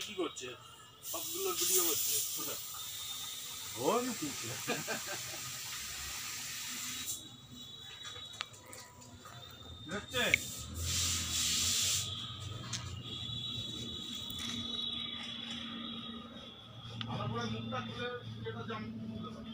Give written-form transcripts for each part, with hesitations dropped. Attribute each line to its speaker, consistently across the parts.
Speaker 1: কি করছে? সবগুলো ভিডিও করছে।
Speaker 2: ওই কি দেখছে আমার পুরো মুখটা খুলে এটা জাম খুলে দাও।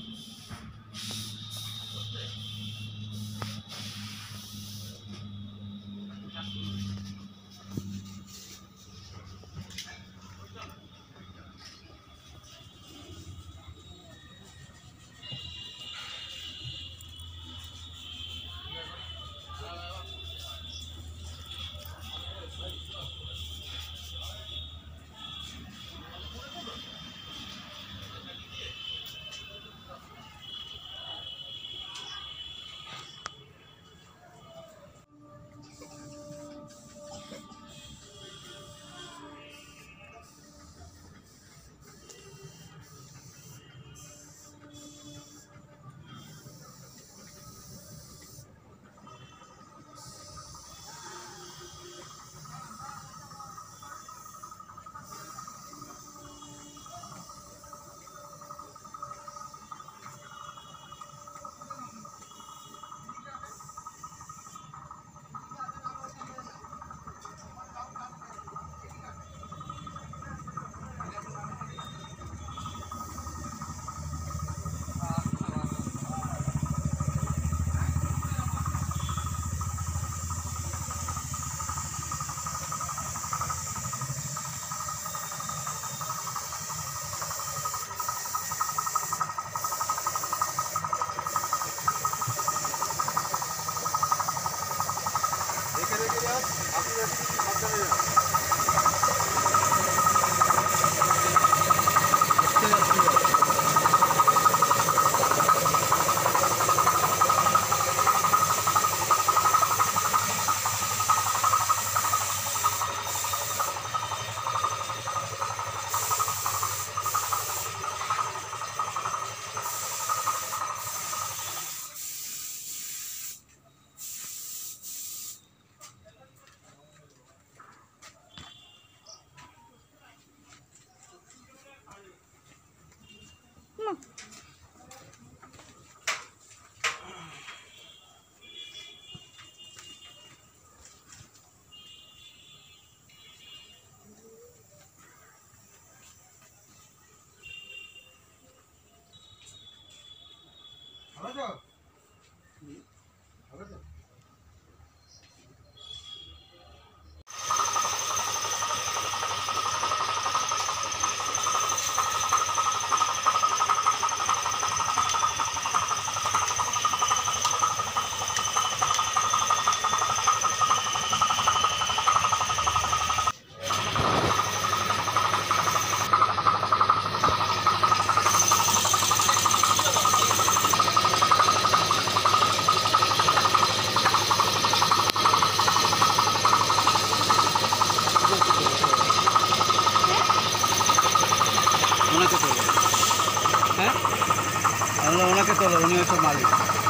Speaker 3: ওনাকে তোলো, উনি হচ্ছে মালিক।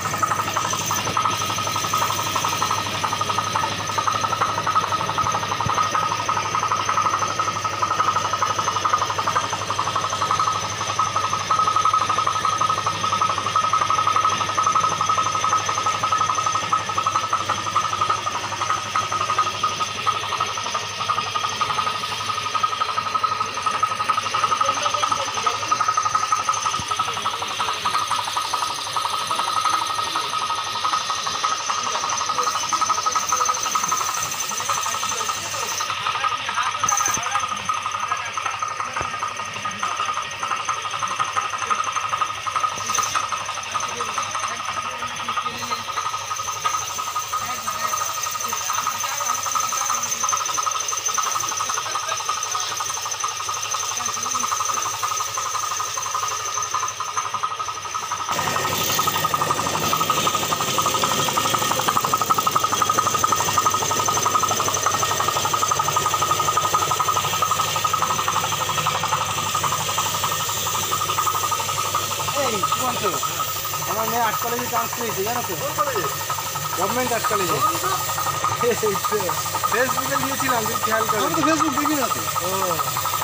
Speaker 3: আমার মেয়ে আর্ট কলেজে চান্স পেয়েছে, জানো তো? গভর্নমেন্ট আর্ট কলেজে। ফেসবুকে দিয়েছিলাম, তুমি খেয়াল করো। আমি তো ফেসবুক দেখি না তো। ও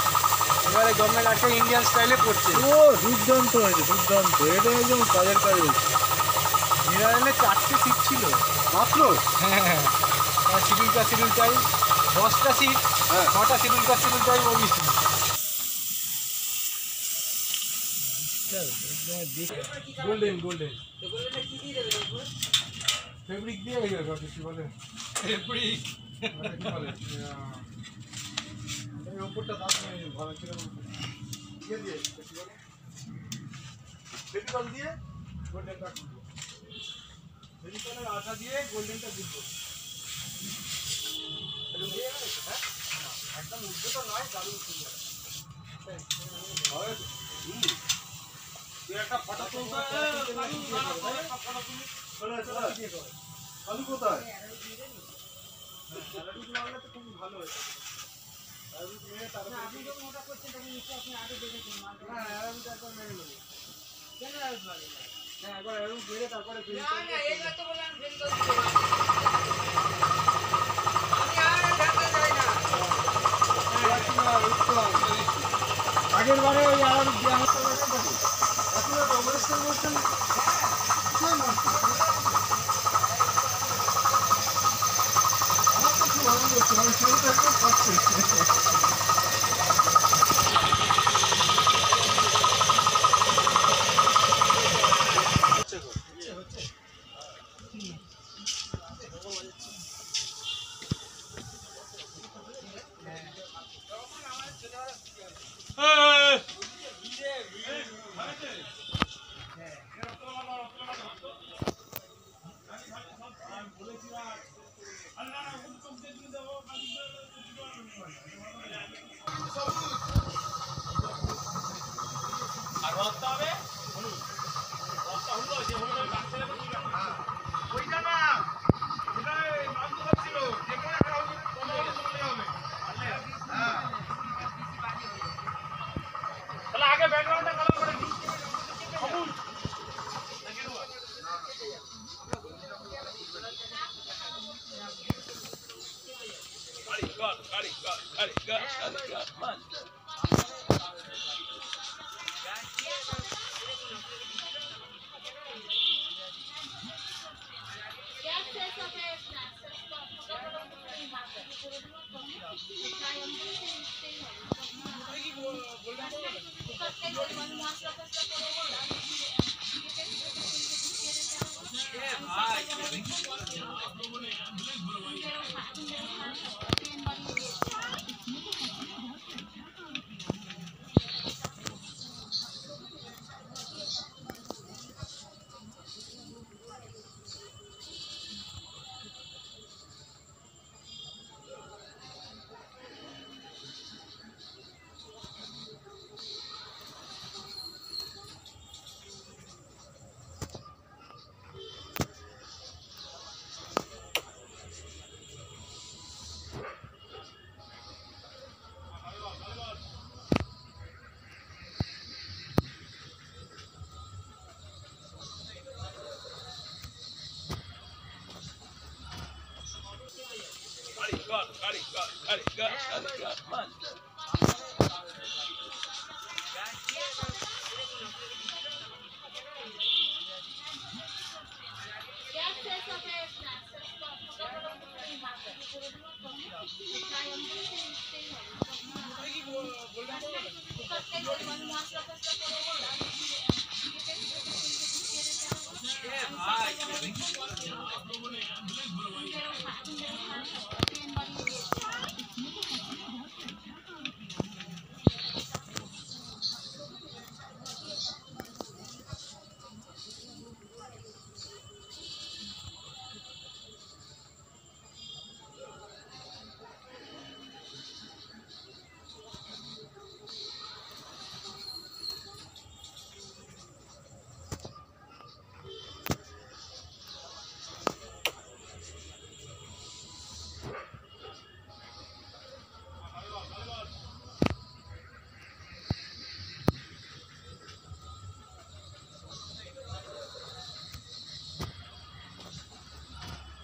Speaker 3: এবারে গভর্নমেন্ট একটা ইন্ডিয়ান স্টাইলে করছে।
Speaker 1: ও দুর্দান্ত হয়েছে, দুর্দান্ত, এটা একদম কাজের কাজ হয়েছে।
Speaker 3: জেনারেলে 4টে সিট ছিল
Speaker 1: মাত্র?
Speaker 3: হ্যাঁ, আর শিডিউল কাস্ট শিডিউল টাইম 10টা সিট,
Speaker 1: হ্যাঁ
Speaker 3: 6টা schedule caste schedule time OBC. Golden golden fabric দিয়ে হয়ে যাবে কি বলে, ফেব্রিক কি বলে এই উপরটা দাঁত নেই ভালো ছিল
Speaker 1: দিয়ে দিয়ে কি বলে, ফেভিকল দিয়ে
Speaker 3: গোল্ডেনটা খুলবো, ফেব্রিকের আঠা দিয়ে গোল্ডেনটা খুলবো। হ্যাঁ একদম উঠবে তো নয়, দারুণ সুন্দর।
Speaker 1: তুই একটা ফটো তুলতে আলু কোথায়?
Speaker 3: খুব ভালো হয়েছে। আগের বারে ওই আর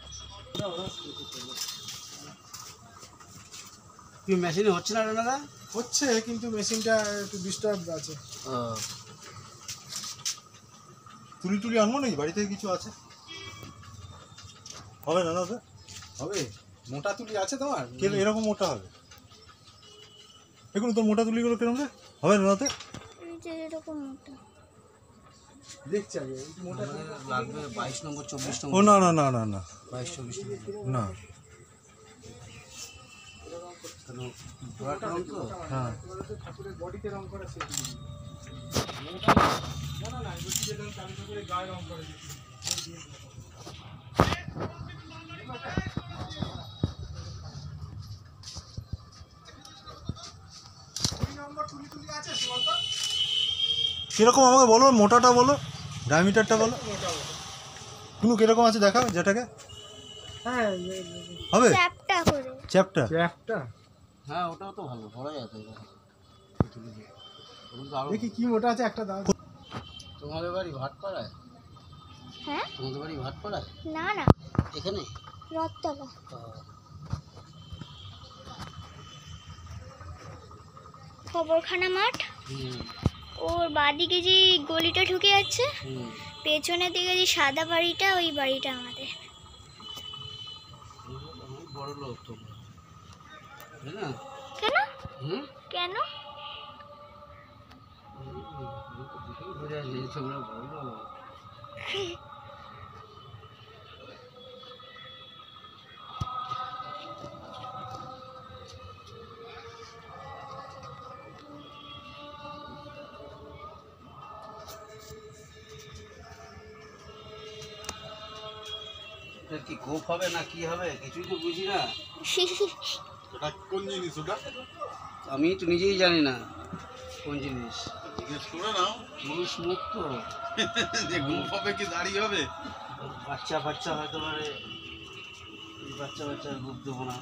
Speaker 3: কি মেশিনে হচ্ছে না রানাদা?
Speaker 4: হচ্ছে, কিন্তু মেশিনটা একটু ডিস্টার্ব আছে।
Speaker 5: তুলি টুলি আনবো নাকি? বাড়িতে কিছু আছে? হবে না দাদা?
Speaker 4: হবে? মোটা তুলি আছে তোমার?
Speaker 5: কেন এরকম মোটা হবে? এখন তোর মোটা তুলিগুলো কেরম রে? হবে না দাদা?
Speaker 6: এরকম মোটা
Speaker 4: দেখছি আগে মোটা
Speaker 3: লাগবে 22 নম্বর 24
Speaker 5: ও
Speaker 3: নম্বর।
Speaker 5: না না না না না
Speaker 3: 22 24
Speaker 5: না।
Speaker 3: পুরাটা তো
Speaker 5: হ্যাঁ
Speaker 4: ঠাকুরের বডিতে রং করা সেটা না না বলছি যে চালু করে গায়ে রং করে দিচ্ছি।
Speaker 5: কিরকম আমাকে বলো, মোটাটা বলো, ডায়ামিটারটা বলো। কোনো কিরকম আছে দেখা যেটাকে
Speaker 4: হ্যাঁ
Speaker 5: হবে
Speaker 6: চ্যাপটা করে
Speaker 5: চ্যাপটা।
Speaker 4: ক্যাপটা
Speaker 3: হ্যাঁ ওটাও তো ভালো পড়া যেত।
Speaker 4: দেখি কি মোটা আছে একটা দাও।
Speaker 3: তোমাদের বাড়ি ভাটপাড়ায়?
Speaker 6: হ্যাঁ
Speaker 3: তোমাদের বাড়ি ভাটপাড়ায়?
Speaker 6: না না
Speaker 3: এখানে
Speaker 6: রথতলা খবরখানা মাঠ ওর বাদিকে যে গলিটা ঢুকে যাচ্ছে পেছনের দিকে যে সাদা বাড়িটা ওই বাড়িটা আমাদের।
Speaker 3: বড় লোক তোমরা, তাই না?
Speaker 6: কেন
Speaker 3: হুম
Speaker 6: কেন
Speaker 3: বোঝা যায় তোমরা বড় লোক। এটা কি গোপ হবে না কি হবে কিছুই তো বুঝি না।
Speaker 2: ওটা কোন জিনিস ওটা?
Speaker 3: আমি তো নিজেই জানি না কোন জিনিস।
Speaker 2: জিজ্ঞেস করে নাও
Speaker 3: পুরুষ মুখ তো,
Speaker 2: যে গ্রুপ হবে কি দাঁড়িয়ে হবে।
Speaker 3: বাচ্চা বাচ্চা হয়তো পারে, বাচ্চা বাচ্চার গ্রুপ দেবো না।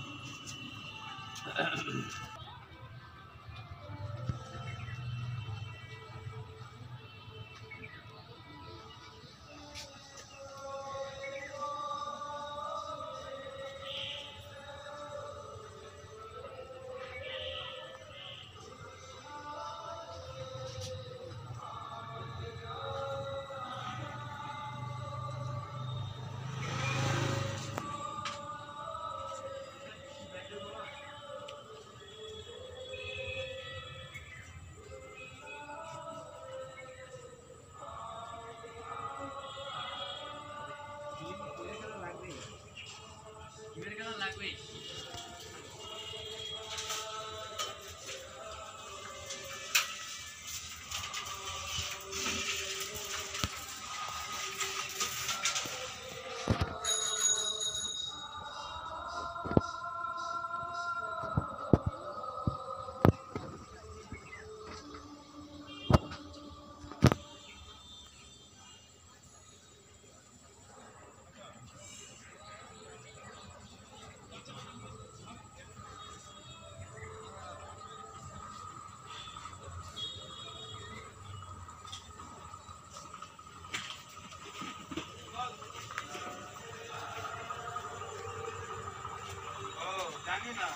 Speaker 1: জানি না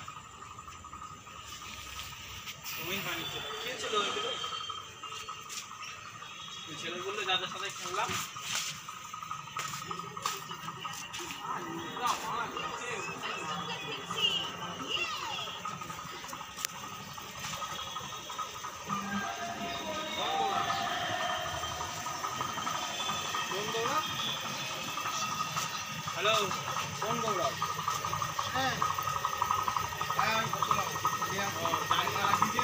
Speaker 1: তুমি বানিয়েছো কে ছিল ওইগুলো? ওই ছেলেগুলো যাদের সাথে খেললাম হ্যালো কোন গৌরব?
Speaker 2: হ্যাঁ হ্যাঁ বসলাম জানি না লাগিয়েছে।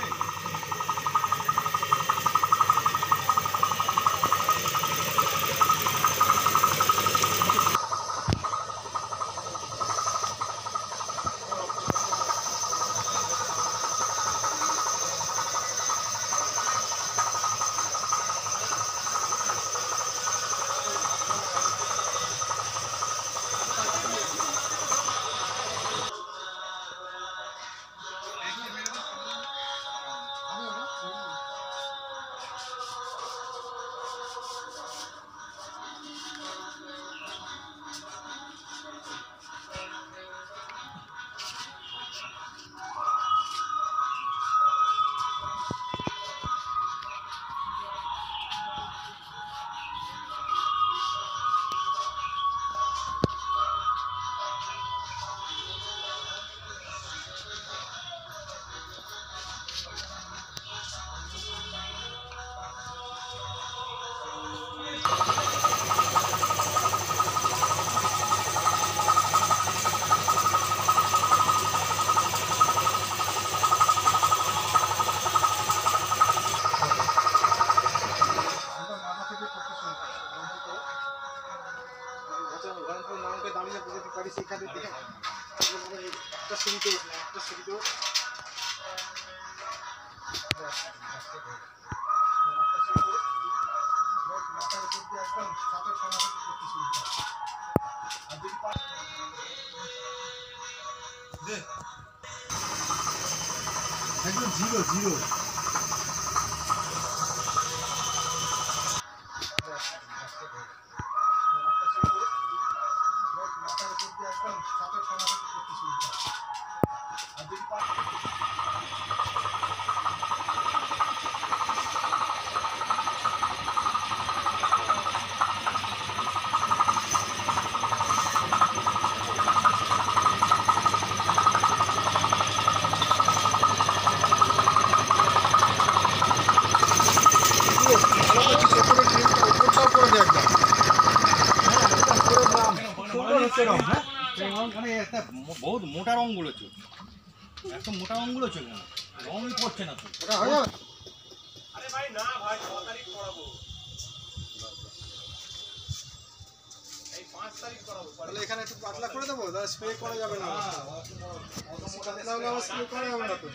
Speaker 3: চলো ঘরে তো নামকে দাঁড়িয়ে যদি পারি সেখানে দেখে একটা সিঁড়িতে উঠলাম, একটা সিঁড়িতে মাথার উপর দিয়ে একদম সাপের খানা থেকে করতে শুরু করে। আর যদি
Speaker 5: একদম জিরো জিরো।
Speaker 3: মাথার উপর দিয়ে একদম সাপের খানা থেকে করতে শুরু করে। আর যদি
Speaker 1: বহুত মোটা রঙগুলো চোখ, এত মোটা রঙগুলো চোখ রঙই পড়ছে না তো।
Speaker 2: আরে ভাই না ভাই 6 তারিখ করাবো, এই 5 তারিখ করাবো।
Speaker 3: তাহলে এখানে একটু পাতলা করে দেবো, তাহলে স্প্রে করা যাবে না। পাতলা হলে আবার স্প্রে করা যাবে না তো।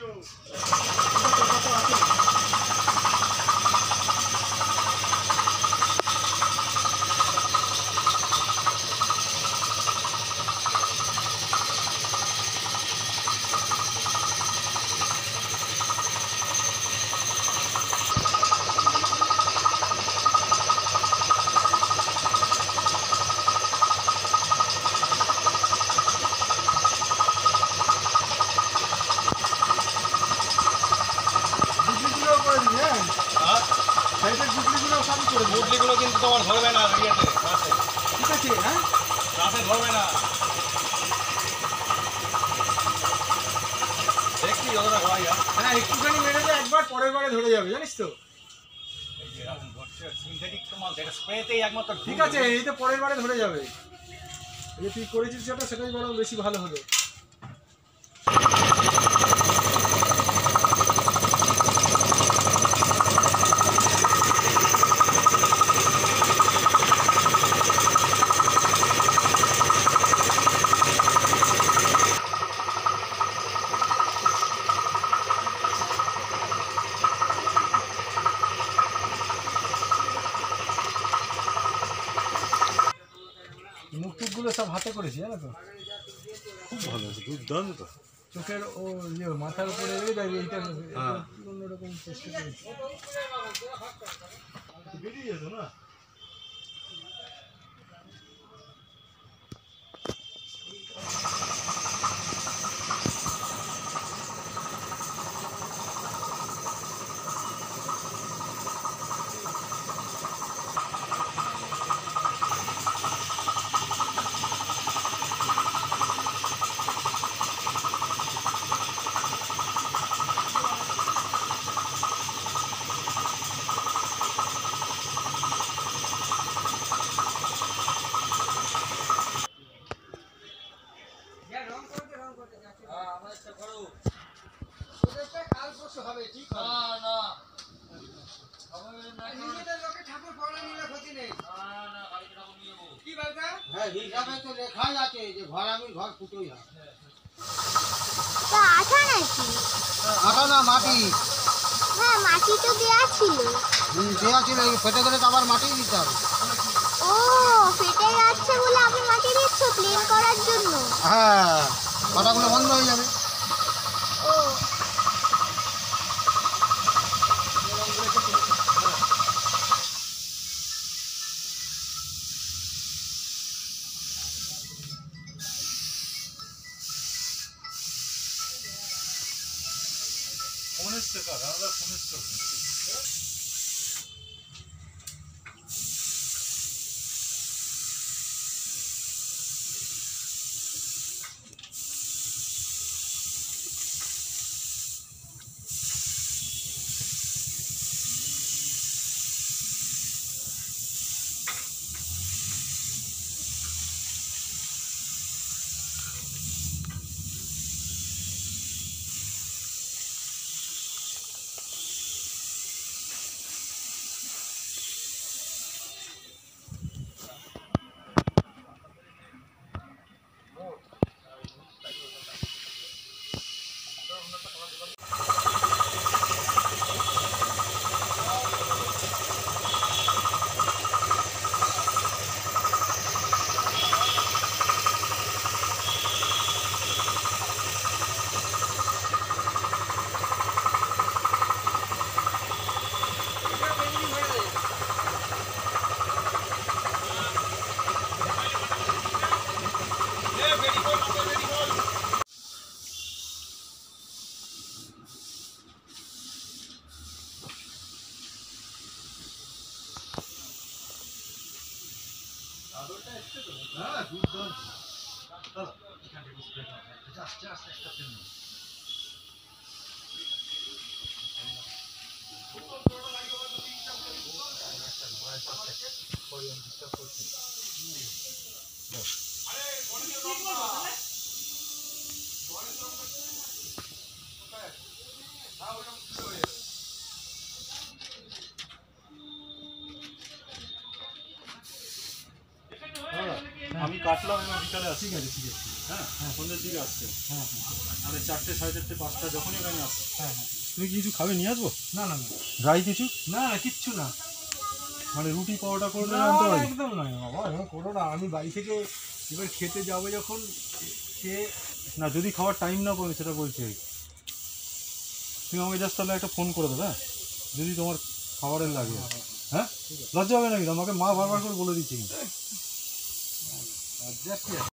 Speaker 1: মুটলিগুলো কিন্তু তোমার ধরবে না, ইয়েতে রাতে,
Speaker 3: ঠিক আছে, হ্যাঁ
Speaker 1: রাতে ধরবে না। দেখছি যতটা হয়
Speaker 3: হ্যাঁ একটুখানি মেরে দে, একবার পরের বারে ধরে যাবে, জানিস তো।
Speaker 1: সিনথেটিক তোমার যেটা স্প্রেতেই একমাত্র
Speaker 3: ঠিক আছে, এই তো পরের বারে ধরে যাবে। এই যে তুই করেছিস সেটা, সেটাই বরং বেশি ভালো হলো। মুখ টুকগুলো সব হাতে করেছি, জানো তো।
Speaker 5: খুব ভালো আছে, দুর্দান্ত।
Speaker 3: চোখের ও ইয়ে মাথার উপরে এলে যাবে, এইটা অন্যরকম চেষ্টা করেছি।
Speaker 5: বেরিয়ে যেত না।
Speaker 6: তা আঠা নাকি?
Speaker 3: আটা না, মাটি
Speaker 6: হ্যাঁ মাটি তো দেয়া ছিল।
Speaker 3: দেওয়া ছিল, ফেটে গেলে তো আবার মাটি দিতে হবে।
Speaker 6: ও ফেটে যাচ্ছে বলে আপনি মাটি দিচ্ছ ক্লিন করার জন্য?
Speaker 3: হ্যাঁ, পাটাগুলো বন্ধ হয়ে যাবে।
Speaker 6: ও
Speaker 5: ফোন এসছে কার? আমাদের ফোন এসছে।
Speaker 1: হ্যাঁ দুর্দান্ত চলো এখান থেকে স্প্রে করা জাস্ট একটা পেন
Speaker 5: আমি কাটলাম এবার বিকালে আসছি। ঠিক আছে হ্যাঁ সন্ধ্যের দিকে আসছে।
Speaker 4: হ্যাঁ
Speaker 5: মানে 4টে 4:30 5টা যখনই এখানে আসছে।
Speaker 4: হ্যাঁ।
Speaker 5: তুমি কিছু খাবে নিয়ে আসবো?
Speaker 4: না না না
Speaker 5: ড্রাই কিছু
Speaker 4: না না কিচ্ছু না।
Speaker 5: মানে রুটি পাওয়াটা করলে
Speaker 4: না,
Speaker 5: আনতে পারি?
Speaker 4: একদম নয় বাবা, এরকম করো না। আমি বাড়ি থেকে এবার খেতে যাবো যখন, খেয়ে
Speaker 5: না যদি খাওয়ার টাইম না পাবে সেটা বলছি। তুমি আমাকে জাস্ট তাহলে একটা ফোন করে দেবে, হ্যাঁ যদি তোমার খাবারের লাগে। হ্যাঁ লজ্জা হবে নাকি? আমাকে মা বারবার করে বলে দিচ্ছে কিন্তু।
Speaker 4: অ্যাডজাস্ট